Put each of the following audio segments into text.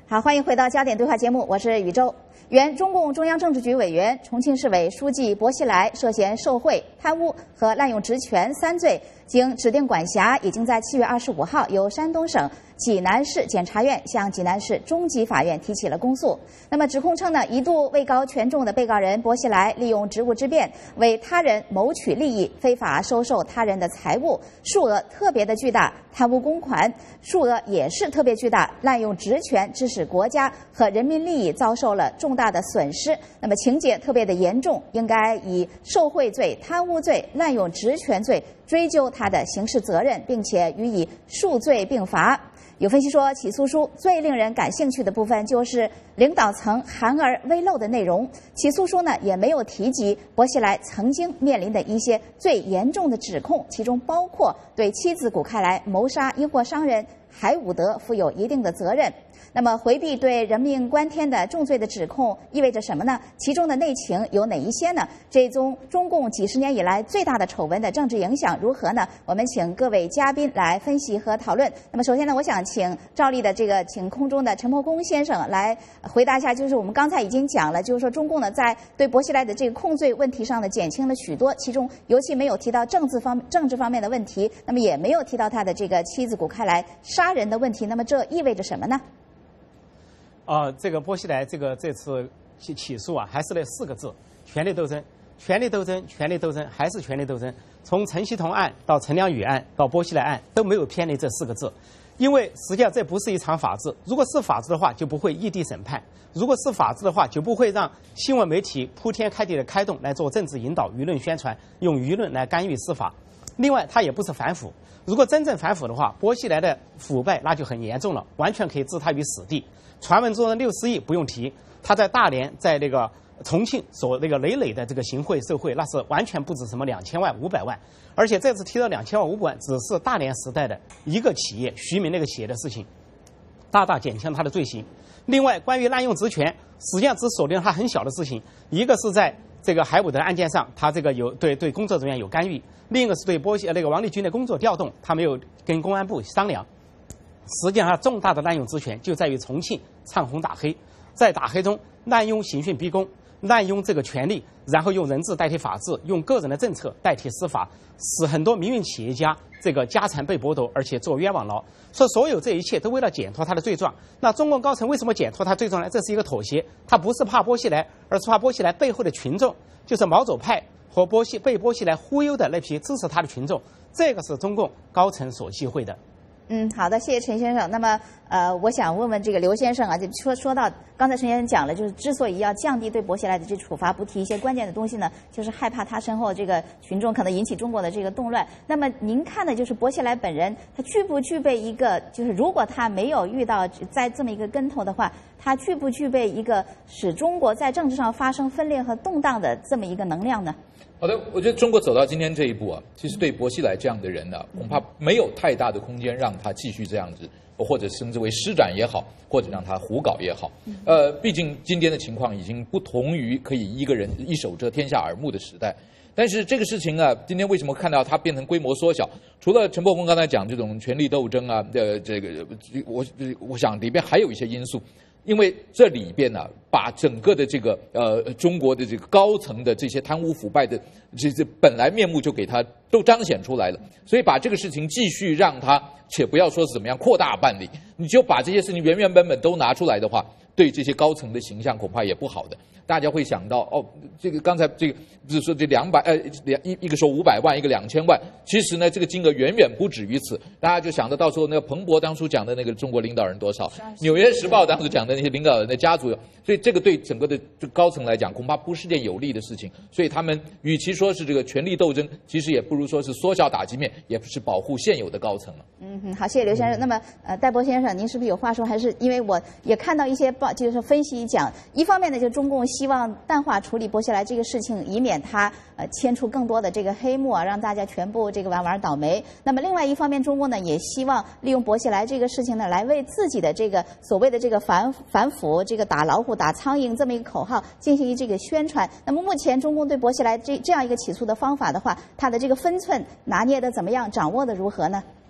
好，欢迎回到焦点对话节目，我是宇宙。原中共中央政治局委员、重庆市委书记薄熙来涉嫌受贿、贪污和滥用职权3罪，经指定管辖，已经在7月25号由山东省济南市检察院向济南市中级法院提起了公诉。那么指控称呢，一度位高权重的被告人薄熙来利用职务之便，为他人谋取利益，非法收受他人的财物，数额特别的巨大，贪污公款数额也是特别巨大，滥用职权致使国家和人民利益遭受了重大的损失。那么情节特别的严重，应该以受贿罪、贪污罪、滥用职权罪追究他的刑事责任，并且予以数罪并罚。有分析说，起诉书最令人感兴趣的部分就是领导层含而未露的内容。起诉书呢也没有提及薄熙来曾经面临的一些最严重的指控，其中包括对妻子谷开来谋杀英货商人海伍德负有一定的责任。那么回避对人命关天的重罪的指控意味着什么呢？其中的内情有哪一些呢？这宗中共几十年以来最大的丑闻的政治影响如何呢？我们请各位嘉宾来分析和讨论。那么首先呢，我想请照例的请空中的陈伯公先生来回答一下，就是我们刚才已经讲了，就是说中共呢在对薄熙来的这个控罪问题上呢减轻了许多，其中尤其没有提到政治方面的问题，那么也没有提到他的这个妻子谷开来杀人的问题，那么这意味着什么呢？ 这个薄熙来这次起诉啊，还是那4个字：权力斗争，权力斗争，权力斗争，还是权力斗争。从陈希同案到陈良宇案到薄熙来案都没有偏离这4个字，因为实际上这不是一场法治。如果是法治的话，就不会异地审判；如果是法治的话，就不会让新闻媒体铺天盖地的开动来做政治引导、舆论宣传，用舆论来干预司法。另外，它也不是反腐。如果真正反腐的话，薄熙来的腐败那就很严重了，完全可以置他于死地。传闻中的60亿不用提，他在大连、在那个重庆所累累的这个行贿受贿，那是完全不止什么2000万、500万，而且这次提到2000万、500万，只是大连时代的一个企业徐明那个企业的事情，大大减轻他的罪行。另外，关于滥用职权，实际上只锁定了他很小的事情，一个是在这个海伍德的案件上，他这个有对工作人员有干预；另一个是对王立军的工作调动，他没有跟公安部商量。实际上，他重大的滥用职权就在于重庆唱红打黑，在打黑中滥用刑讯逼供，滥用这个权力，然后用人治代替法治，用个人的政策代替司法，使很多民营企业家这个家产被剥夺，而且坐冤枉牢。所有这一切都为了减脱他的罪状。那中共高层为什么减脱他罪状呢？这是一个妥协，他不是怕薄熙来，而是怕薄熙来背后的群众，就是毛左派和被薄熙来忽悠的那批支持他的群众，这个是中共高层所忌讳的。 好的，谢谢陈先生。那么，我想问问这个刘先生啊，就说到刚才陈先生讲了，就是之所以要降低对薄熙来的这处罚，不提一些关键的东西呢，就是害怕他身后这个群众可能引起中国的这个动乱。那么您看的就是薄熙来本人，他具不具备一个，就是如果他没有遇到在这么一个跟头的话，他具不具备一个使中国在政治上发生分裂和动荡的这么一个能量呢？ 好的，我觉得中国走到今天这一步啊，其实对薄熙来这样的人呢，恐怕没有太大的空间让他继续这样子，或者称之为施展也好，或者让他胡搞也好。毕竟今天的情况已经不同于可以一个人一手遮天下耳目的时代。但是这个事情啊，今天为什么看到它变成规模缩小？除了陈伯公刚才讲这种权力斗争啊，我想里边还有一些因素。因为这里边呢，把整个的这个中国的这个高层的这些贪污腐败的这本来面目就给它都彰显出来了，所以把这个事情继续让它，且不要说是怎么样扩大办理，你就把这些事情原原本本都拿出来的话，对这些高层的形象恐怕也不好的。大家会想到这个刚才这个不是说这一个说500万，一个2000万，其实呢这个金额远远不止于此。大家就想到到时候那个彭博当初讲的那个中国领导人多少，纽约时报当时讲的那些领导人的家族，所以这个对整个的高层来讲恐怕不是件有利的事情。所以他们与其说是这个权力斗争，其实也不如说是缩小打击面，也不是保护现有的高层了。 好，谢谢刘先生。那么戴博先生，您是不是有话说？还是因为我也看到一些就是分析讲，一方面呢，就中共希望淡化处理薄熙来这个事情，以免他牵出更多的这个黑幕啊，让大家全部这个玩倒霉。那么另外一方面，中共呢也希望利用薄熙来这个事情呢，来为自己的这个所谓的这个反腐、这个打老虎、打苍蝇这么一个口号进行这个宣传。那么目前中共对薄熙来这样一个起诉的方法的话，它的这个分寸拿捏的怎么样，掌握的如何呢？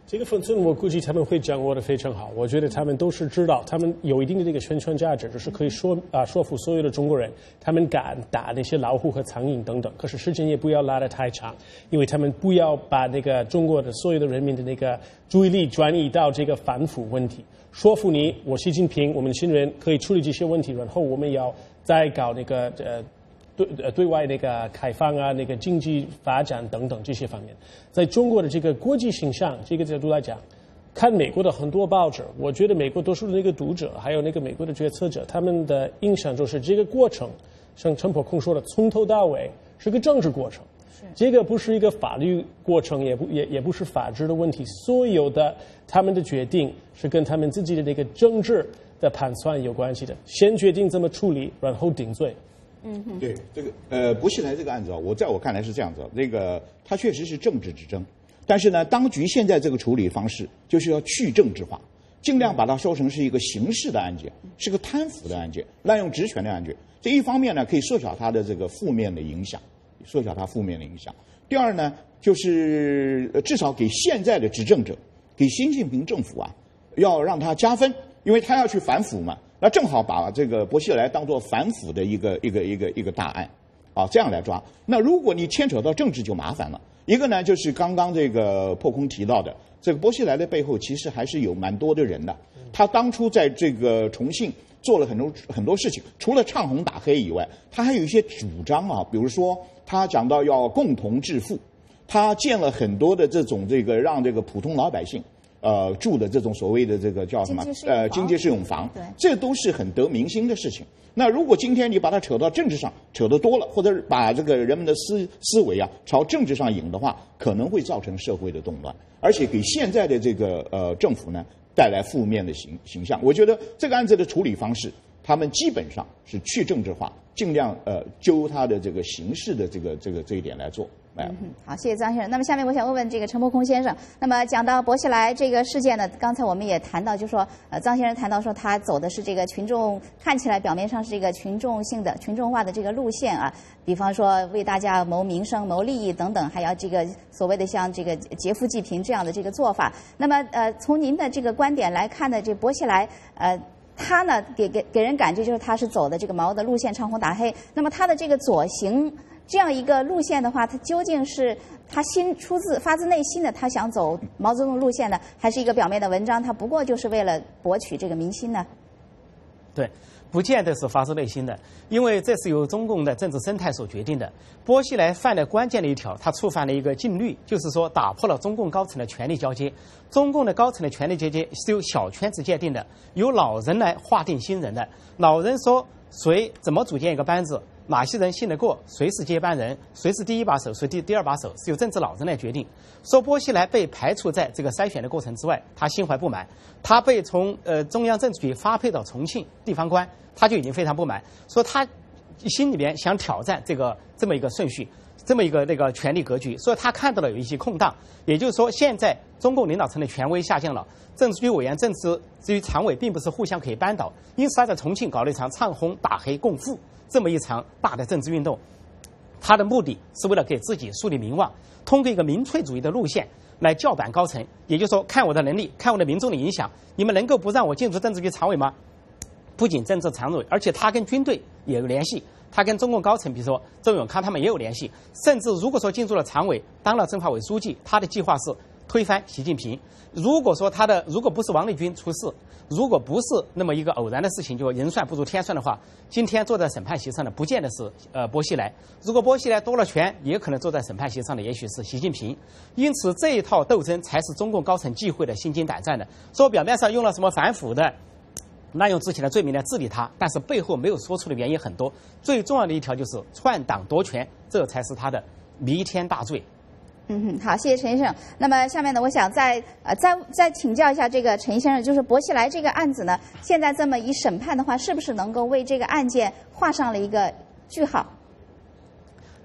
这个分寸我估计他们会掌握的非常好。我觉得他们都是知道，他们有一定的这个宣传价值，就是可以说服所有的中国人，他们敢打那些老虎和苍蝇等等。可是时间也不要拉得太长，因为他们不要把那个中国的所有的人民的那个注意力转移到这个反腐问题。说服你，我习近平，我们新人可以处理这些问题，然后我们要再搞那个对外那个开放啊，那个经济发展等等这些方面，在中国的这个国际形象这个角度来讲，看美国的很多报纸，我觉得美国多数的那个读者，还有那个美国的决策者，他们的印象就是这个过程，像陈伯空说的，从头到尾是个政治过程。这个不是一个法律过程，也不是法治的问题，所有的他们的决定是跟他们自己的那个政治的盘算有关系的，先决定怎么处理，然后定罪。 对这个薄熙来这个案子啊，在我看来是这样子，这个它确实是政治之争，但是呢，当局现在这个处理方式就是要去政治化，尽量把它说成是一个刑事的案件，是个贪腐的案件，滥用职权的案件。这一方面呢，可以缩小它的这个负面的影响。第二呢，就是至少给现在的执政者，给习近平政府啊，要让他加分，因为他要去反腐嘛，那正好把这个薄熙来当作反腐的一个大案，啊，这样来抓。那如果你牵扯到政治就麻烦了。一个呢，就是刚刚这个破空提到的，这个薄熙来的背后其实还是有蛮多的人的。他当初在这个重庆做了很多事情，除了唱红打黑以外，他还有一些主张啊，比如说他讲到要共同致富，他建了很多的这个让这个普通老百姓住的这种所谓的这个叫什么经济适用房，这都是很得民心的事情。那如果今天你把它扯到政治上，扯得多了，或者把这个人们的思维啊朝政治上引的话，可能会造成社会的动乱，而且给现在的这个政府呢带来负面的形象。我觉得这个案子的处理方式，他们基本上是去政治化，尽量揪他的这个刑事的这一点来做。 好，谢谢张先生。那么下面我想问问这个陈伯空先生。那么讲到薄熙来这个事件呢，刚才我们也谈到，就说张先生谈到说他走的是这个群众看起来表面上是这个群众化的这个路线啊，比方说为大家谋民生、谋利益等等，还要这个所谓的像这个劫富济贫这样的这个做法。那么从您的这个观点来看呢，这薄熙来他呢给人感觉就是他是走的这个毛的路线，唱红打黑。那么他的这个左行这样一个路线的话，他究竟是他发自内心的他想走毛泽东路线呢，还是一个表面的文章，他不过就是为了博取这个民心呢？ 对，不见得是发自内心的，因为这是由中共的政治生态所决定的。薄熙来犯了关键的一条，他触犯了一个禁律，就是说打破了中共高层的权力交接。中共的高层的权力交接是由小圈子界定的，由老人来划定新人的。老人说谁怎么组建一个班子，哪些人信得过，谁是接班人，谁是第一把手，谁第二把手，是由政治老人来决定。说薄熙来被排除在这个筛选的过程之外，他心怀不满，他被从中央政治局发配到重庆地方官，他就已经非常不满，说他心里面想挑战这么一个顺序，这么一个那个权力格局，所以他看到了有一些空档，也就是说现在中共领导层的权威下降了，政治局委员、政治局常委并不是互相可以扳倒，因此他在重庆搞了一场唱红打黑共富这么一场大的政治运动，他的目的是为了给自己树立名望，通过一个民粹主义的路线来叫板高层，也就是说看我的能力，看我的民众的影响，你们能够不让我进入政治局常委吗？不仅政治常委，而且他跟军队也有联系，他跟中共高层，比如说周永康他们也有联系，甚至如果说进入了常委，当了政法委书记，他的计划是推翻习近平。如果说如果不是王立军出事，如果不是那么一个偶然的事情，就人算不如天算的话，今天坐在审判席上的不见得是薄熙来。如果薄熙来多了权，也可能坐在审判席上的也许是习近平。因此这一套斗争才是中共高层忌讳的、心惊胆战的。说表面上用了什么反腐的、滥用之前的罪名来治理他，但是背后没有说出的原因很多。最重要的一条就是篡党夺权，这才是他的弥天大罪。 好，谢谢陈先生。那么下面呢，我想再请教一下这个陈先生，就是薄熙来这个案子呢，现在这么一审判的话，是不是能够为这个案件画上了一个句号？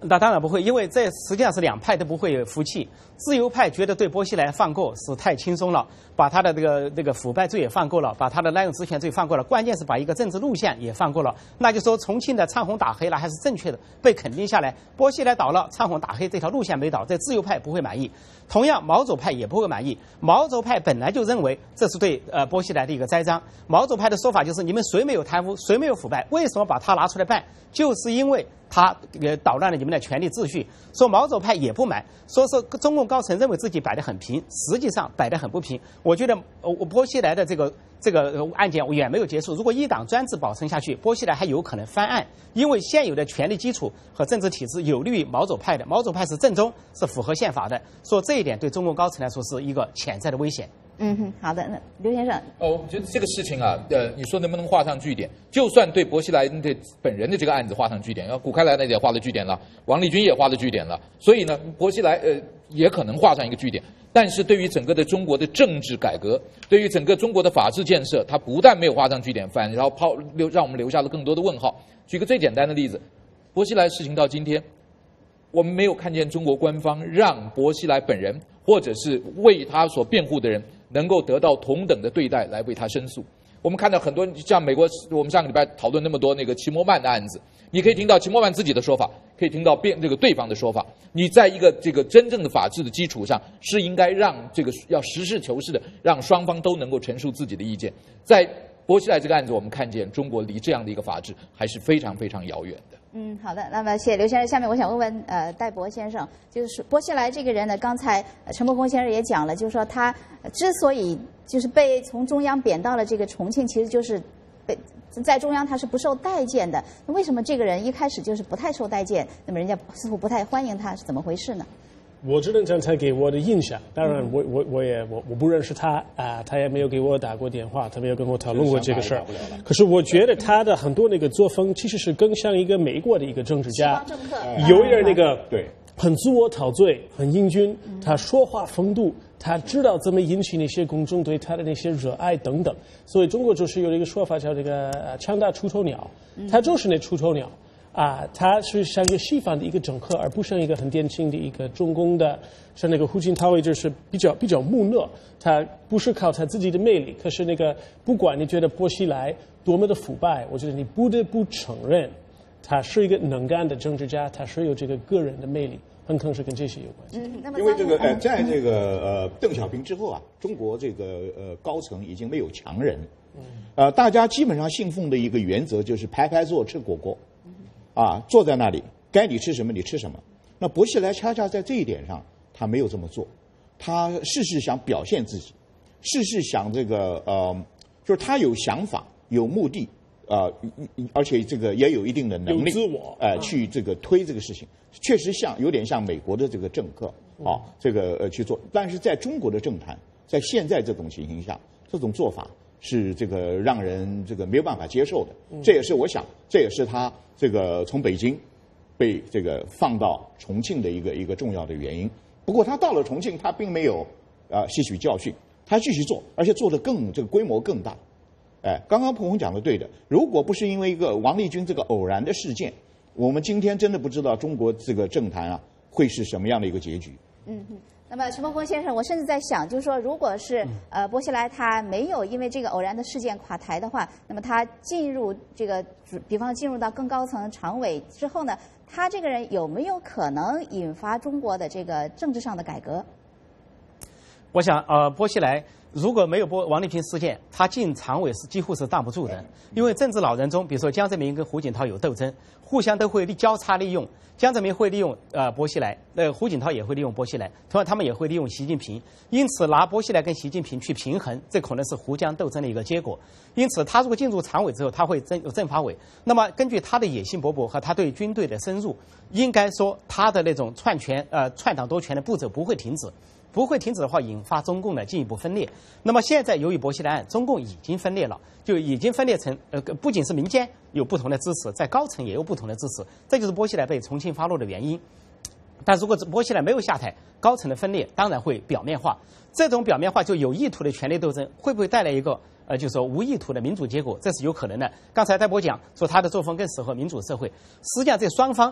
那当然不会，因为这实际上是两派都不会服气。自由派觉得对波西来放过是太轻松了，把他的这个腐败罪也放过了，把他的滥用职权罪放过了，关键是把一个政治路线也放过了。那就说重庆的唱红打黑了还是正确的，被肯定下来。波西来倒了，唱红打黑这条路线没倒，这自由派不会满意。同样，毛左派也不会满意。毛左派本来就认为这是对波西来的一个栽赃。毛左派的说法就是：你们谁没有贪污，谁没有腐败，为什么把他拿出来办？就是因为他捣乱了你们的权力秩序。说毛左派也不满，说是中共高层认为自己摆得很平，实际上摆得很不平。我觉得波西来的这个案件远没有结束。如果一党专制保存下去，波西来还有可能翻案，因为现有的权力基础和政治体制有利于毛左派的。毛左派是正宗，是符合宪法的。说这一点对中共高层来说是一个潜在的危险。 好的，那刘先生， 我觉得这个事情啊，你说能不能画上句点？就算对薄熙来本人的这个案子画上句点，谷开来呢也画了句点了，王立军也画了句点了，所以呢，薄熙来也可能画上一个句点。但是对于整个的中国的政治改革，对于整个中国的法治建设，它不但没有画上句点，反而让我们留下了更多的问号。举个最简单的例子，薄熙来事情到今天，我们没有看见中国官方让薄熙来本人或者是为他所辩护的人能够得到同等的对待来为他申诉。我们看到很多像美国，我们上个礼拜讨论那么多那个齐默曼的案子，你可以听到齐默曼自己的说法，可以听到这个对方的说法。你在一个这个真正的法治的基础上，是应该让这个要实事求是的，让双方都能够陈述自己的意见。在薄熙来这个案子，我们看见中国离这样的一个法治还是非常非常遥远的。 好的，那么谢谢刘先生。下面我想问问戴博先生，就是薄熙来这个人呢，刚才陈伯公先生也讲了，就是说他之所以就是被从中央贬到了这个重庆，其实就是在中央他是不受待见的。那为什么这个人一开始就是不太受待见？那么人家似乎不太欢迎他，是怎么回事呢？ 我只能讲他给我的印象，当然我不认识他他也没有给我打过电话，他没有跟我讨论过这个事儿。可是我觉得他的很多那个作风其实是更像一个美国的一个政治家，有一点那个对很自我陶醉，很英俊，他说话风度，他知道怎么引起那些公众对他的那些热爱等等。所以中国就是有一个说法叫这个强大出头鸟，他就是那出头鸟。他是像一个西方的一个政客，而不像一个很典型的一个中共的，像那个胡锦涛，就是比较木讷。他不是靠他自己的魅力，可是那个不管你觉得薄熙来多么的腐败，我觉得你不得不承认，他是一个能干的政治家，他是有这个个人的魅力，很可能是跟这些有关系。 因为这个在这个邓小平之后啊，中国这个高层已经没有强人，大家基本上信奉的一个原则就是排排坐吃果果。坐在那里，该你吃什么你吃什么。那薄熙来恰恰在这一点上，他没有这么做，他事事想表现自己，事事想这个就是他有想法、有目的，而且这个也有一定的能力， 有自我， 去这个推这个事情，确实有点像美国的这个政客这个去做。但是在中国的政坛，在现在这种情形下，这种做法是这个让人这个没有办法接受的。这也是我想，这也是他这个从北京被这个放到重庆的一个重要的原因。不过他到了重庆，他并没有吸取教训，他继续做，而且做得这个规模更大。刚刚彭红讲的对的，如果不是因为一个王立军这个偶然的事件，我们今天真的不知道中国这个政坛会是什么样的一个结局。 那么陈伯公先生，我甚至在想，就是说，如果是薄熙来他没有因为这个偶然的事件垮台的话，那么他进入这个，比方进入到更高层常委之后呢，他这个人有没有可能引发中国的这个政治上的改革？ 我想薄熙来如果没有王立平事件，他进常委是几乎是挡不住的，因为政治老人中，比如说江泽民跟胡锦涛有斗争，互相都会交叉利用。江泽民会利用薄熙来，胡锦涛也会利用薄熙来，同样他们也会利用习近平，因此拿薄熙来跟习近平去平衡，这可能是胡江斗争的一个结果。因此，他如果进入常委之后，他会有政法委，那么根据他的野心勃勃和他对军队的深入，应该说他的那种篡党夺权的步骤不会停止。不会停止的话，引发中共的进一步分裂。那么现在由于薄熙来案，中共已经分裂了，就已经分裂成不仅是民间有不同的支持，在高层也有不同的支持，这就是薄熙来被重庆发落的原因。但如果薄熙来没有下台，高层的分裂当然会表面化，这种表面化就有意图的权力斗争，会不会带来一个就是说无意图的民主结果？这是有可能的。刚才戴博讲说他的作风更适合民主社会，实际上这双方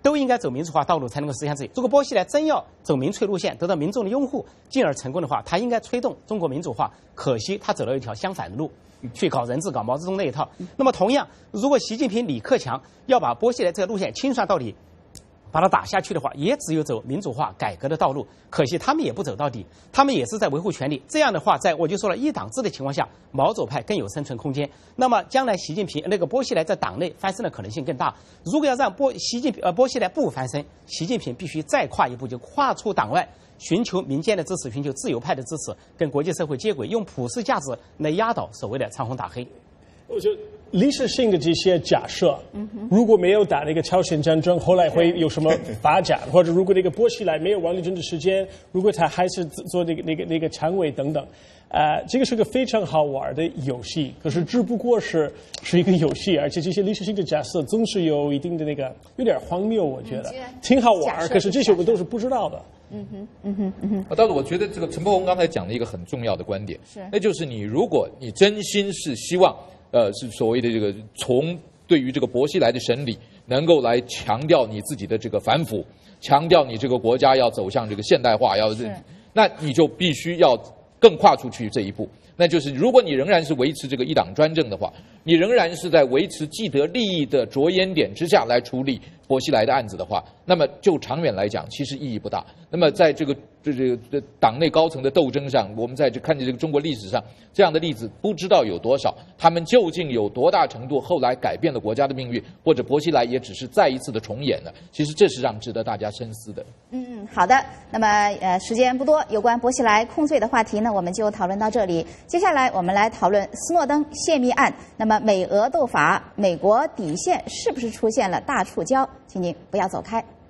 都应该走民主化道路才能够实现自己。如果波西莱真要走民粹路线，得到民众的拥护，进而成功的话，他应该推动中国民主化。可惜他走了一条相反的路，去搞人治、搞毛泽东那一套。那么同样，如果习近平、李克强要把波西莱这个路线清算到底，把它打下去的话，也只有走民主化改革的道路。可惜他们也不走到底，他们也是在维护权力。这样的话，我就说了，一党制的情况下，毛左派更有生存空间。那么将来习近平波西莱在党内翻身的可能性更大。如果要让波西莱不翻身，习近平必须再跨一步，就跨出党外，寻求民间的支持，寻求自由派的支持，跟国际社会接轨，用普世价值来压倒所谓的唱红打黑。 我觉得历史性的这些假设，如果没有打那个朝鲜战争，后来会有什么发展？或者如果那个波西莱没有王立军的时间，如果他还是做那个常委等等，这个是个非常好玩的游戏。可是只不过是一个游戏，而且这些历史性的假设总是有一定的有点荒谬，我觉得挺好玩。可是这些我们都是不知道的。 但是我觉得这个陈伯宏刚才讲了一个很重要的观点，那就是如果你真心是希望。是所谓的这个从对于这个薄熙来的审理，能够来强调你自己的这个反腐，强调你这个国家要走向这个现代化，那你就必须要更跨出去这一步。那就是如果你仍然是维持这个一党专政的话，你仍然是在维持既得利益的着眼点之下来处理薄熙来的案子的话，那么就长远来讲，其实意义不大。那么在这个党内高层的斗争上，我们在看见这个中国历史上这样的例子不知道有多少，他们究竟有多大程度后来改变了国家的命运，或者薄熙来也只是再一次的重演了？其实这是值得大家深思的。 好的。那么时间不多，有关薄熙来控罪的话题呢，我们就讨论到这里。接下来我们来讨论斯诺登泄密案。那么美俄斗法，美国底线是不是出现了大触礁？请您不要走开。